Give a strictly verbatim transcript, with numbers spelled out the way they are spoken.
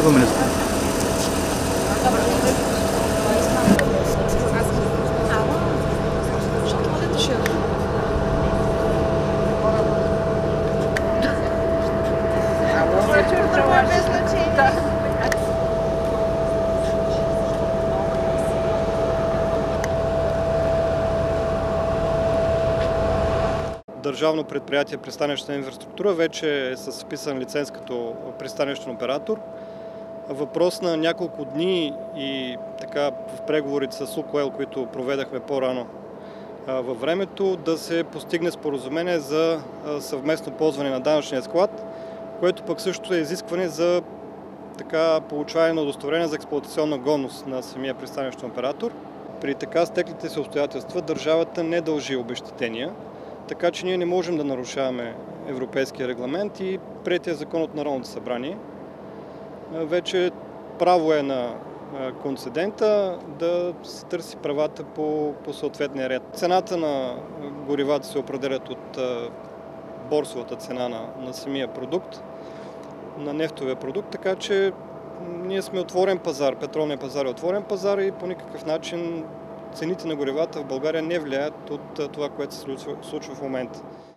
Госпожо министър. Държавно предприятие пристанищна инфраструктура вече е с вписан лиценз като пристанищен оператор. Въпрос на няколко дни и така в преговорите с Лукойл, които проведахме по-рано във времето, да се постигне споразумение за съвместно ползване на данъчния склад, което пък също е изискване за така получаване на удостоверение за експлоатационна годност на самия пристанищен оператор. При така стеклите се обстоятелства държавата не дължи обезщетения, така че ние не можем да нарушаваме европейския регламент и приетия закон от Народното събрание. Вече право е на концедента да се търси правата по, по съответния ред. Цената на горивата се определят от борсовата цена на, на самия продукт, на нефтовия продукт, така че ние сме отворен пазар, петролният пазар е отворен пазар и по никакъв начин цените на горивата в България не влияят от това, което се случва в момента.